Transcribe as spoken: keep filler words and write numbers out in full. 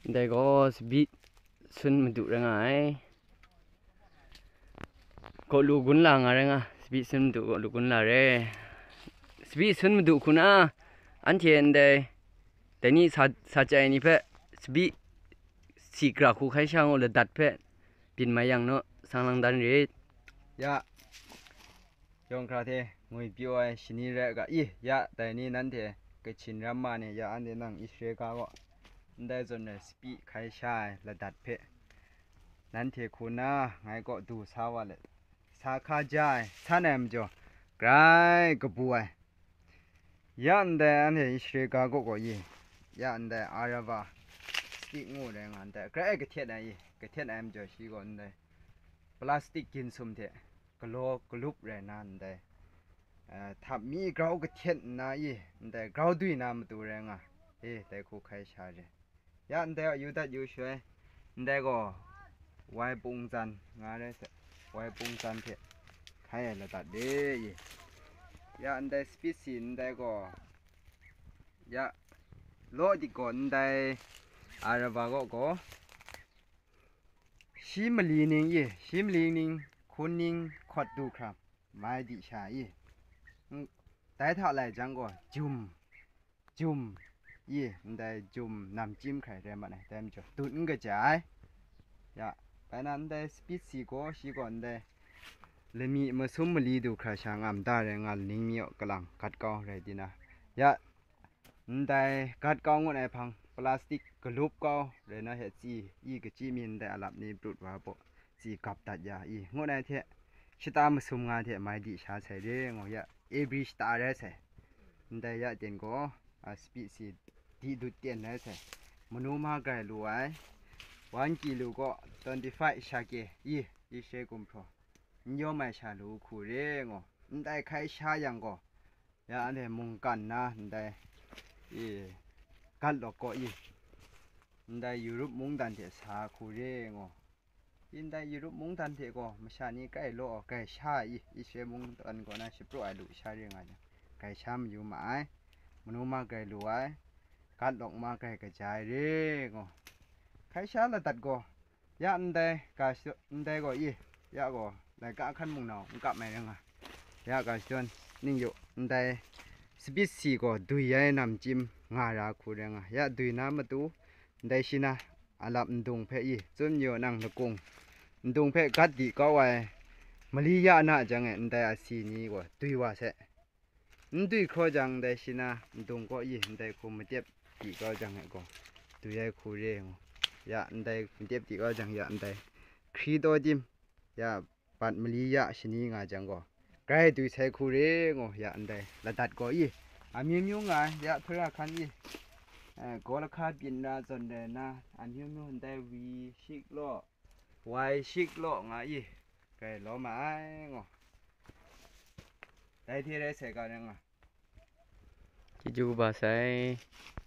đây có bị xuân mình tụ ra ngay có lũ cuốn là ngay ra bị xuân tụ có lũ cuốn là re bị xuân mình tụ cuốn à anh thiền đâyแต่นี่ซาซาใจนี่เพ่สบีสีกระคู่ใครช่างเอาเลยดัดเพ่ปินมาอย่างเนาะสังลังดันเรศยะยองคราเทงวยปิวไอชินีเรกะอียะแต่นี่นั่นเถก็ชินรัมมาเนี่ยยะอันเดนังอิสเรกาก็ได้จนเนี่ยสบีใครช่างเลยดัดเพ่นั่นเถคุณนะไงก็ดูสาวเลยสาขาใจท่านเอ็มจ่อไกลกบัวยะอันเดอันเถอิสเรกาก็ก็ยี่ยาอันเดอาราวาสติกงูแรงอันเดกระเอกระเทียนไอ้กระเทียนแอมจ่อชีก่อนเดพลาสติกกินสมเถะกะโลกะลุบแรงนั่นเดเอ่อถ้ามีกราวกระเทียนนะอีอันเดกราวดุยน้ำตัวแรงอ่ะเฮ้แต่คู่ใครชาเจยาอันเดอยู่ดัดอยู่ช่วยอันเดก็ไว้ปุงจันงาได้ไว้ปุงจันเถะใครละตัดเด้ยาอันเดสปีซีอันเดก็ยาโลดีก่อนได้อาราวาก็ก็ชิมลีนิงยี่ชิมลีนิงคนนิงขดดูครับไม่ดีใช่ยี่แต่ถ้าอะไรจังก็จุ่มจุ่มยี่ได้จุ่มน้ำจิ้มไข่ได้มาเนี่ยแต่ไม่จบตุ้นก็จ่ายยาไปนั้นได้สปีซีก็ชีก่อนได้เลยมีมาซุ่มลีดูครับช่างอ่ำได้แรงงานลิงมีกำลังกัดกองเลยดีนะยาได้กัดกองวันไหนพังพลาสติกกระลุบก็เลยนะเห็ดจีอีกจีมินได้อาลับนี้ปลุดว่าปะจีกับตัดยาอีงวดไหนเถอะชิตามาสุ่มงานเถอะไม่ดีชาใส่เรื่องอยากเอบริสตาร์ได้ใส่ได้ยาเตียนก็อาสปีซีดีดุเตียนได้ใส่มนุษย์มาไกลรวยวันกิโลก็ตอนที่ไฟชาเกอีอีเชกุมพอยอมไม่ชาลูคูเรื่องอ๋อได้ใครชายังก็ยาอันเดมุงกันนะได้อีกัดหลอกก็อีได้ยุโรปมุงดันเถสาคูเร่งอินได้ยุโรปมุงดันเถก็ไม่ใช่นี่ใกล้โลใกล้ชาอีอีเชมุงดันก็น่าชิบรวยดูชาเรื่องอะไรใกล้ช้ำอยู่หมายมนุษย์มาใกล้รวยกัดหลอกมาใกล้กระจายเร่งใครชาละตัดก็ยาอันได้กาอันได้ก็อียาก็ได้กะขั้นมุงเนามันกลับไม่เรื่องอ่ะยากาชวนนิ่งอยู่อันได้สปิซีก็ดุยยัยน้ำจิ้มงาราคูเรงอ่ะยาดุยน้ำมาตูได้ชินะอาลับดงเพอีจนอยู่นั่งตะกงดงเพกัดดีก็ไว้มะลิยานะจังเงได้อาศีนี้ก็ดุยว่าเสดุยข้อจังได้ชินะดงก็อีได้คูมาเจ็บดีก็จังเงก็ดุยยัยคูเรงยาได้เจ็บดีก็จังยาได้ครีโตจิมยาปัดมะลิยาชนีงาจังก็ใกล้ดุยใช้คูเรงยาได้ละตัดก็อีอามีมิวงายาพระคันอีก็ราคาบินนะจนเดนะอันนี้มันได้วีชิกโลไวชิกโลไงไก่ล้อไม้งอได้ที่ได้ใส่กันยังอ่ะจิจูบาใส่